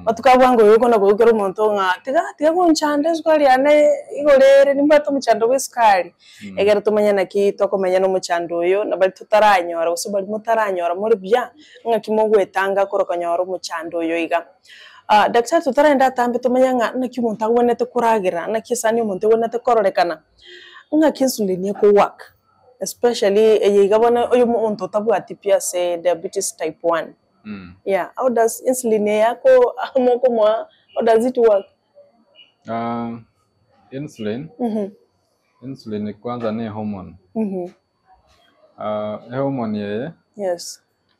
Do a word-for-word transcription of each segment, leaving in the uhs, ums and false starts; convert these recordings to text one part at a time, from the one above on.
batukabwango yuko na gukera umuntu nga tiga tiga kunchande sukari ane igorere nimbato muchando w'isukari egera tumanya naki tokomenya no muchando uyo nabali tutaranyora usubali mutaranyora muri bya nga kimogwetanga korokanyora muchando uyo iga ah daktari tutarenda tambe tumanya nga naki umuntu abonete kuragira naki sani umuntu abonete kororekana nga kinsulin yako work especially eyigabona uyu muntu tabwati pia se diabetes type one. Mm. Yeah, how does insulin yako amoko mwa how does it work? Uh, insulin. Mhm. Insulin kwanza ni hormone. Mhm. Uh, hormone ye. Yes.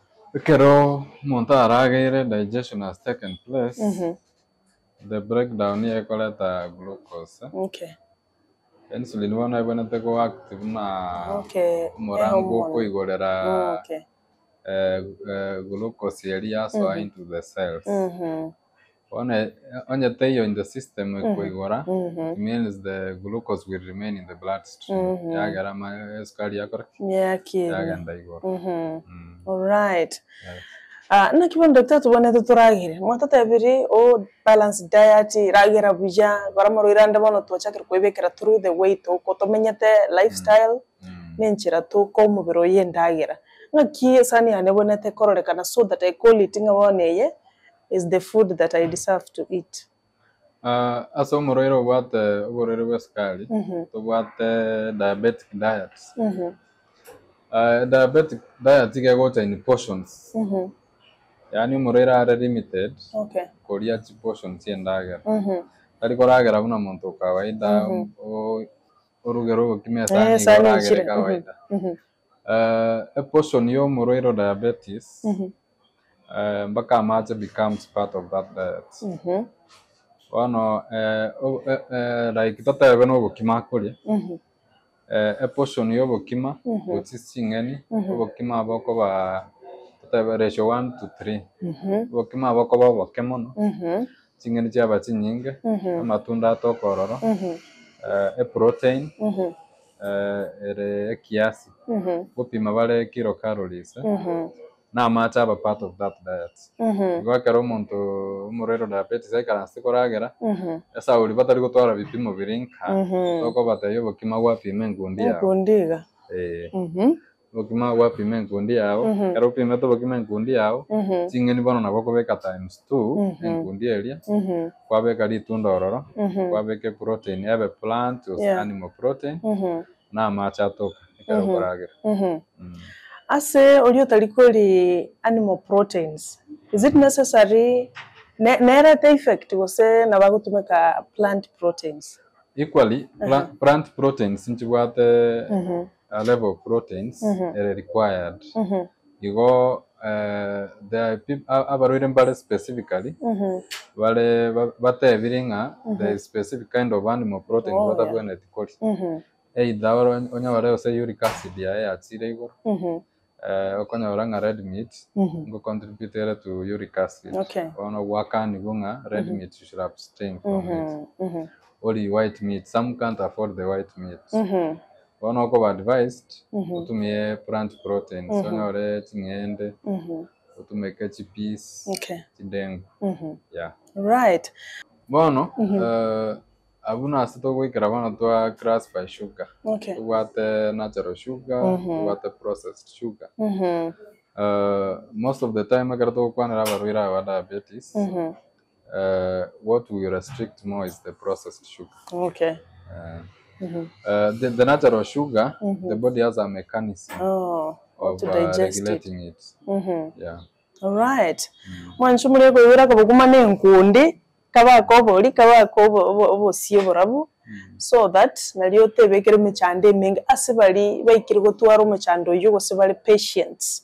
Kero muntu aragire digestion has taken place. Mhm. The breakdown ye koleta glucose. Okay. Insulin wana ibonete ko active na Okay. murango ko igorera. Oh, okay. Uh, uh, glucose area so mm-hmm. into the cells. Mhm. One onye tayo in the system mm-hmm. ko igora. Mhm. It means the glucose will remain in the bloodstream. Mm-hmm. Ya garama sukari yako. Yeah, kid. Ya ganda igora. Mhm. Mm. All right. Yes. Ah, na kibondo doctor tubone tuturagire. Mwatata biri o balance diet ragira buja baramaro iranda bono twachakira kwebekera through the weight uko tomenyete lifestyle Mm. nenchira to ko mubiro yendagira. Ngaki sani anebonete kororekana so that I call it ngaboneye is the food that I deserve to eat. Uh, aso moroiro what oborero weskali. Mhm. To what diabetic diets. Mhm. Uh, diabetic diet igagota in portions. Mhm. Yani moroira are limited. Okay. Koria chi portions yendagira. Mhm. Ari koragira buna muntu kawaida o orugero kimya sani Eh, sani koragira chire. kawaida. Mhm. Uh, a portion yo moroiro diabetes. Mhm. Uh, mpaka macha becomes part of that diet. Mhm. Wano eh uh, uh, like tata beno bukima kuri. Mhm. Eh a portion yo bukima which is singeni bukima bako ba tata ratio one to three. Mhm. Bukima bako ba bakemono. Mhm. Singeni chaba chinyinge. Mhm. Amatunda tokororo. Mhm. Eh a protein. Mhm. Eh ere kiasi. Mhm. Bupima bale kilocalories. Mhm. Na macha ba part of that diet. Mhm. Gwakero muntu umurero diabetes aikara sikoragera. Mhm. Esa uri batari gutwara bipimo birinka. Mhm. Toko batayo bukima gwa pime ngundi yawo. Kundiga. Eh. Mhm. Bukima gwa pime ngundi yawo. Mhm. Karo pime to bukima ngundi yawo. Mhm. Chingeni bono nabo kobeka times two Mhm. ngundi elia. Mhm. Kwabeka litunda ororo. Mhm. Kwabeke protein yabe plant or Yeah. animal protein. Mhm. Na macha toka. Karo Mhm. koragera. Mhm. Mm. Ase olio talikoli animal proteins. Is it necessary ne nere the effect wose na bagutumeka plant proteins? Equally, pla Uh-huh. plant proteins into what uh, Mhm. a level of proteins Mhm. are required. Mhm. You go, uh, there are people, uh, specifically, Mhm. wale bate eviringa the specific kind of animal proteins Oh, bata yeah. bwene tikoli. Mhm. Either onya wale ose uric acid ya ya atire igoro. Mhm. Eh okonya wala nga red meat Mhm. ngo contribute to uric acid. Okay. Ono waka ni bunga red meat you should abstain from it. Mhm. Mhm. Only white meat. Some can't afford the white meat. Mhm. Ono ko advised Mhm. utumie plant proteins. Mhm. Ono wale chingende Mhm. utumeke chipeas. Okay. Chidengu. Mhm. Yeah. Right. Bono, Mhm. uh, abuna asito gwikira bana twa class by sugar. Okay. Tuwate natural sugar, Mhm. tuwate processed sugar. Mhm. Uh, most of the time agara to kwanira barwira wa diabetes. Mhm. Uh, what we restrict more is the processed sugar. Okay. Uh, Mhm. uh, the, the natural sugar, Mhm. the body has a mechanism Oh, how of to uh, digest it. regulating it. Mhm. Yeah. All right. Mwanchumule ko yura ko bugumane nkundi kaba ko boli kaba ko bo siyo borabu so that naliyo tebekere mu cyande menga asibali bayikirgo twaro mu cyando yugo sibali patients.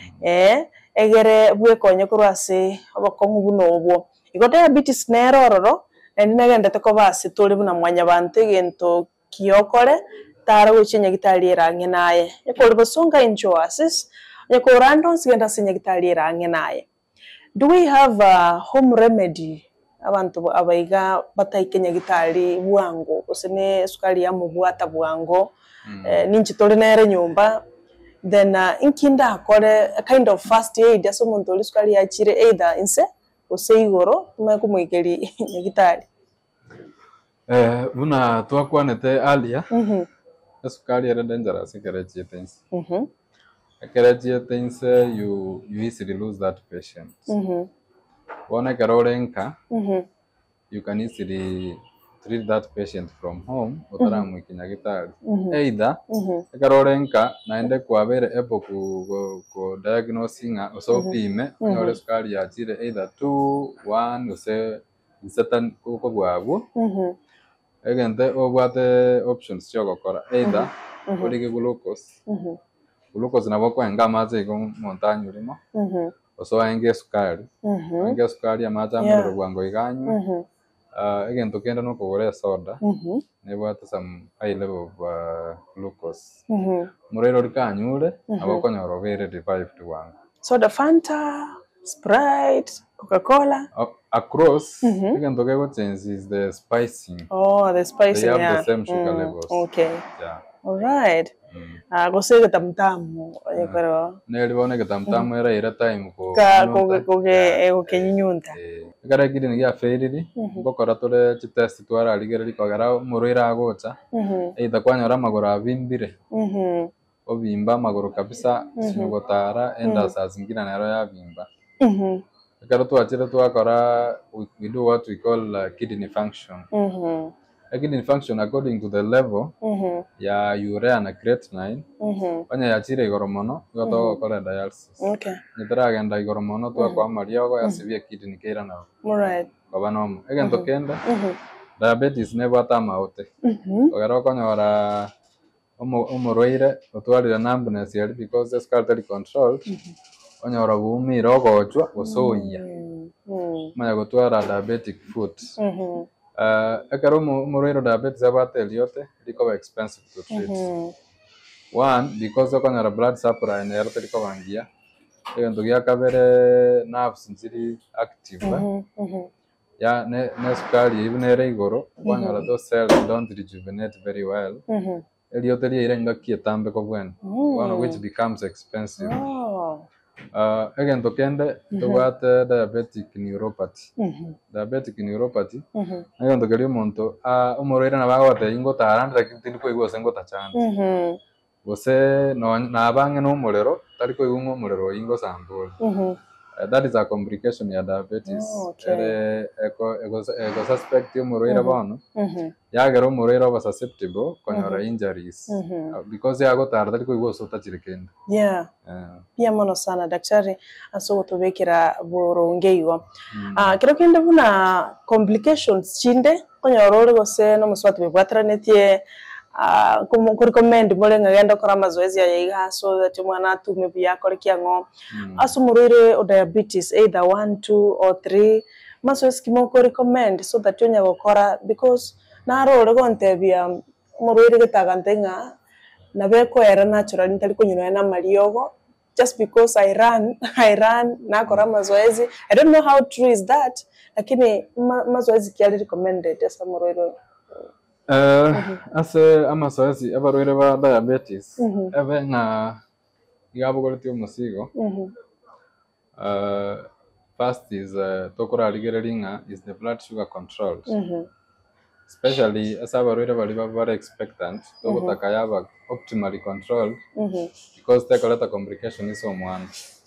Eh egere bwe konye kurase abakongu bunobo iko diabetes nerororo andi nagenda to basi tole buna mwanya bante gento kiyokore tara gucinya gitalira ngenaye iko basonga injoasis yako random sigenda sinya gitalira ngenaye. Do we have a home remedy abantu abaiga bataikenya gitali bwango usene sukari ya mubwata bwango mm. eh, ninchi tole nere nyumba then uh, inkinda akore a kind of first aid aso muntu oli sukari ya chire either inse ose igoro tumekumwikeri nyagitari. Eh, buna twakwanete earlier. Mhm. Esukari era dangerous ikere things. Mhm. Ikere things you you easily lose that patient. Mhm. Wona karorenka. Mhm. You can easily treat that patient from home utaramwiki nyagitari. Either ekarorenka naende kwabere epo ku ku diagnosinga osopime nyore sukari yachire either two one use certain kuko bwabo. Mhm. Egente obwate options chogokora either orige glucose. Mhm. Glucose nabo kwenga amaze go montanyurimo. Mhm. Oso enge sukari. Mhm. Enge sukari amaza muri rwango iganywe. Mhm. Uh, again, to kenda no kugure soda. Mhm. Nebwate some high level of uh, glucose. Mhm. Murero rikanyure abakonyoro bere revived one. Soda, Fanta, Sprite, Coca-Cola. Uh, across, Mhm. again, to get change is the spicing. Oh, the spicing. They have yeah. the same sugar Mm, levels. Okay. Yeah. All right. Mm. Ah, gose tamtamu. Ayekoro. Nelibone ke tamtamu era ira time ko. Ka koge koge ego kenyinyunta. Gara gidi ni ya feriri. Bokora tore chitest twara aligere likogara muruira agocha. Mhm. Either kwanyora magoro avimbire. Mhm. Obimba magoro kabisa sinogotara enda saa zingine nero ya bimba. Mhm. Karo twachire twakora we do what we call uh, kidney function. Mhm. A kidney function according to the level Mhm. ya urea na creatinine. Mhm. Wanya yachire igoro mono goto gukora dialysis. Okay. Nitaragenda igoro mono twakwa mariogo yasibye kidney kera na. All right. Baba nomo. Egento kenda. Mhm. Diabetes never tamaote. Mhm. Ogero konyora umurwaire otwarire numbness yari because the scarcity controlled. Onyora bumire ogochwa osoya. Mhm. Maya gotwara diabetic food. Mhm. Uh, ekero umurwaire diabetes abateli yote liko expensive to treat. Mhm. One, because okonyora blood supply ne yaro liko bangia. Egento gya kabere nerves nziri active. Mhm. Mhm. Ya ne ne sukari even ere igoro okonyora those cells don't rejuvenate very well. Mhm. Eliotelia irenga kietambe ko bwen. One of which becomes expensive. Oh. Uh, again, to kende to what uh, diabetic neuropathy. Mhm. Diabetic neuropathy. Mhm. Again, to keri monto. Ah, umurwaire na bago te ingo taranda lakini ko igose ngo tachana. Mhm. Gose no na bange no umurero tari ko igungo umurero ingo sambol. Mhm. Uh, that is a complication ya diabetes. Oh, okay. Ere eko ego ego suspect umurwaire bono. Mhm. Yagero umurwaire oba susceptible konyora injuries. Mhm. Uh, because yago taranda tari ko igose tachirikenda. Yeah. Uh, Pia mono sana daktari aso tubekira borongeigo. Ah, kiro kende buna complications chinde konyorore gose no muswati bwataranetie ah kumu recommend mole ngagenda kora mazoezi ya yiga so that mwana atume bya kore kiango. Aso murire o diabetes either one, two or three mazoezi kimoko recommend so that yonya gukora because narore gonte bya murire gitagantenga na beko era natural ntari kunyura na mariogo. Just because I run, I run, nakora mazoezi. I don't know how true is that. Lakini ma, mazoezi kiali recommended as amurero. Uh, ase amazoezi abarwaire ba diabetes ebe na igabo goriti umusigo. Uh, first is uh, tokora ligereringa is the blood sugar controlled. Mm-hmm. Especially as abarwaire bali very expectant tokotaka yaba optimally controlled. Mm-hmm. Because the collector complication is so one.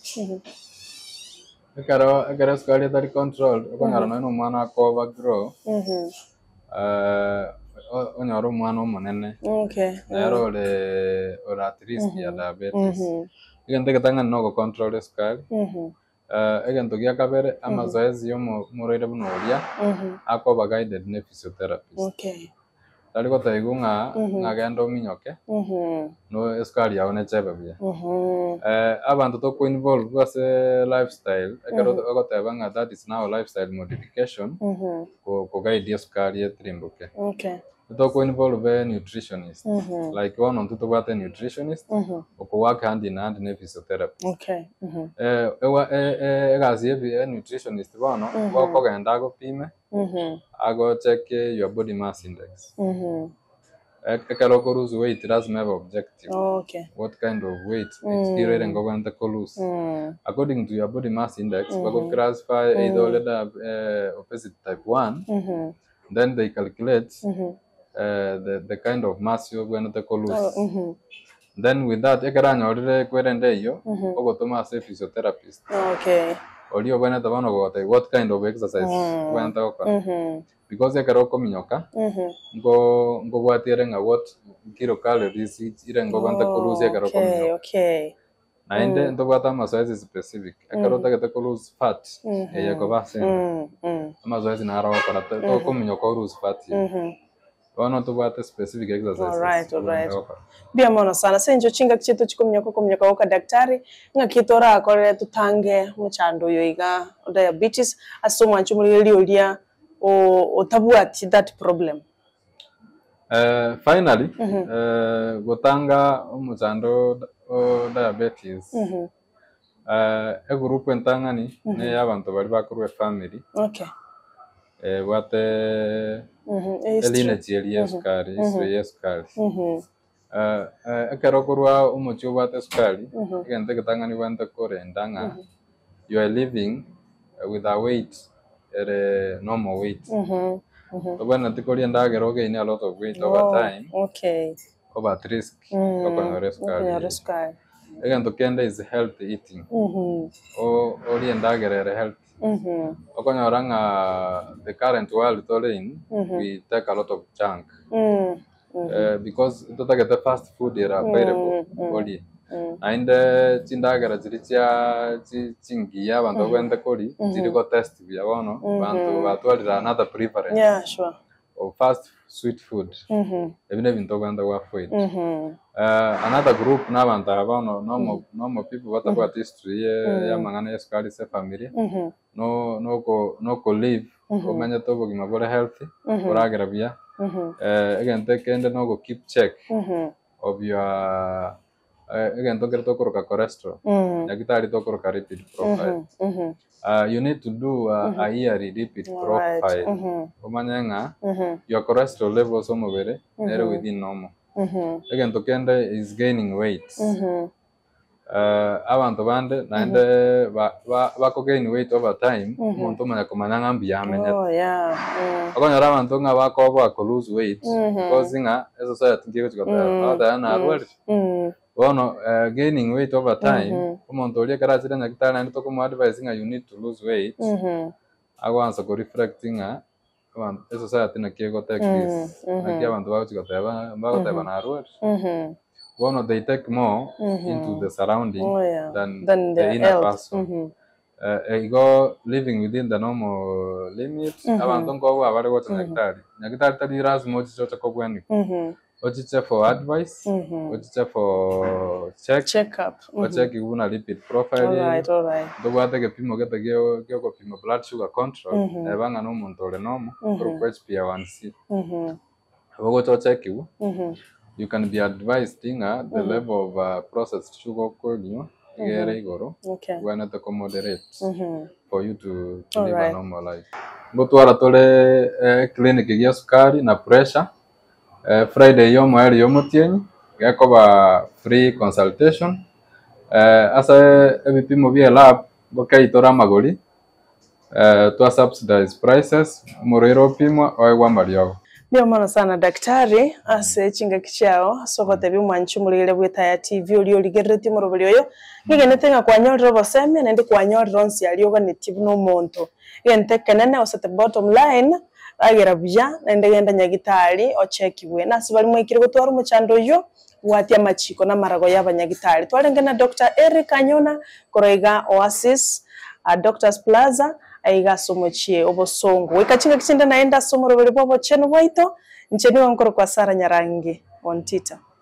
Ekaro ekaro sukari tari controlled. Okonyara no mwana ko overgrow. Mhm. Uh, onyara mwana omunene. Okay. Nero le ora at risk ya diabetes. Mhm. Igende ketanga no control sukari. Mhm. Uh, egento gya kabere amazoezi yo murire buno oria. Mhm. Akoba guided ne physiotherapist. Okay. Tari ko taigunga ngagenda ominyoke. Mhm. No esukari yawe ne chebe bya. Mhm. Eh abantu to ko involve was lifestyle. Ekero ko tabanga that is now lifestyle modification. Mhm. Ko ko guide esukari etrimbuke. Okay. To ko involve a nutritionist. Mhm. Like one on to what a nutritionist. Mhm. Ko work hand in hand ne physiotherapist. Okay. Mhm. Eh ewa eh gazi a nutritionist bono ko genda go pime. Mhm. I go check uh, your body mass index. Mm-hmm. ekero lose weight, it doesn't have objective. Oh, okay. What kind of weight? It's here and go when to lose. According to your body mass index, we go classify either uh, obesity type one. Mm-hmm. Then they calculate mm-hmm. uh, the the kind of mass you going to lose. Oh, mm-hmm. Then with that, ekera nyorire kwerende yo, ogo toma as a physiotherapist. Okay. Or you when the one about what kind of exercise mm-hmm. when to because ekero kominyoka, mm-hmm. go go watire nga what kilocalories ire ngo banta lose ekero kominyoka. Okay. And then the water massage specific. Ekero take to lose fat. Eya ko ba sen. Massage na rawa para to kominyoka lose fat. Ono to bata specific exercises. All right, all right. Bia mono sana senjo chinga kichetu chikomnyako komnyako oka daktari nga kitora akore tutange muchando yoiga diabetes asomwa nchumuli liolia o otabuati that problem. Uh, finally, mm-hmm. uh, gotanga muchando o diabetes. Mm-hmm. Uh, e group entangani mm-hmm. ne abantu bari bakurwe family. Okay. Eh wate mhm eline tieli esukari isu esukari mhm eh ekero kurwa umuchi wate sukari igente kitangani wante kore ndanga you are living with a weight at a normal weight mhm mhm when atikori ndagero gain a lot of weight over time. Okay. Over at risk okona sukari egento kende is healthy eating mhm o ori ndagere health. Mm-hmm. Okonyaranga the current world in mm-hmm. we take a lot of junk mm-hmm. uh, because to take the fast food era available body and chindagara chiricha chingia bantu kwenda kori chiriko test bya bono bantu batwalira another preference. Yeah, sure. Of fast sweet food mhm ebine bintu kwenda wa food mhm uh, another group na bantu abono normal normal people what about history ya mangana ya sukari se family mhm no no go no go live omanya to bugima bora healthy oragira bia eh again take and no go keep check of your again to get to koroka cholesterol yakitari to koroka lipid profile uh you need to do uh, a yearly lipid profile omanya nga your cholesterol levels omubere are within normal again to kende is gaining weight uh abantu bande nande bako gain weight over time umuntu manya kumanya ngambi yamenya. Oh yeah. Akonyara abantu nga bako bako lose weight because nga society ngiye kugata ada na arwari bono gaining weight over time umuntu oli karachira nyakitana nito kuma advising you need to lose weight agwanza ko reflecting abantu society na kiego take this aki abantu bakugata bakugata na arwari one of they take more mm-hmm. into the surrounding oh, yeah. than, than the, the inner health. Person. Mm-hmm. Uh, I go living within the normal limits. Abantu ngo abari go connectari. Nyakitari tari raz mochi chocha ko bwani. Mhm. Ochiche for advice, ochiche for check check up. Ocheck una lipid profile. All right, all right. Do bate ke pimo geta geo geo ko pimo blood sugar control. Ebanga no muntu le nomo ko H b A one c. Mhm. Ogo to check you. Mhm. You can be advised in uh, the mm-hmm. level of uh, processed sugar you mm-hmm. okay. when at the moderate mm-hmm. for you to, to live right. a normal life. Go to our tole uh, clinic ya sukari na pressure. Uh, Friday yomo eri yomo tieni gakoba free consultation. Uh, asa ebipimo bya lab bokayitora magori. Uh, to subsidize prices murero pimo oigwa maryo. Ndio maana sana daktari ase chinga kichao sokote bimwanchu mulile bwita ya T V oli oligereti murobuli oyo ngigenete nga kwanyorero boseme nende kwanyorero nsi ali oganetibu no monto gente kanene osate bottom line agera bya nende genda nyagitari o check bwe nasi bali mwikire gutwara umuchando yo watia machiko na marago y'abanyagitari twarengana Doctor Eric Anyona koroiga Oasis a Doctors Plaza aiga somochie obosongo wekachinga kichenda naenda somoro bali bobo cheno waito ncheni wankoro kwa Sara Nyarangi on Twitter.